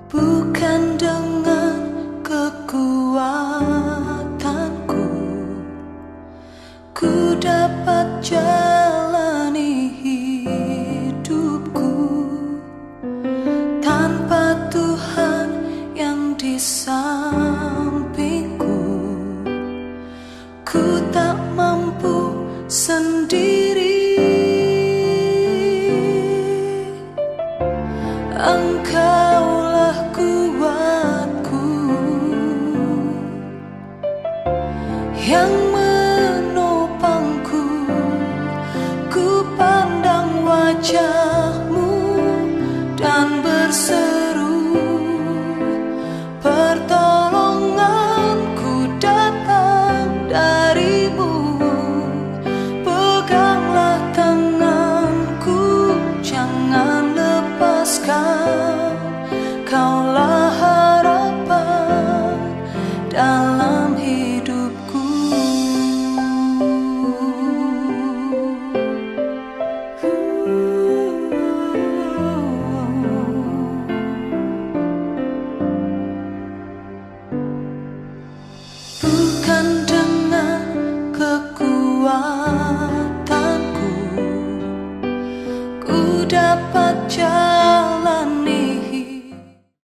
Bukan dengan kekuatanku ku dapat jalani hidupku tanpa Tuhan yang di sampingku. Ku tak mampu sendiri. Engkaulah kuatku yang menopangku. Ku pandang wajah-Mu dan berseru, pertolonganku datang dari-Mu. Peganglah tanganku, jangan lepaskan. Kaulah harapan dalam hidupku. Bukan dengan kekuatanku ku dapat jalan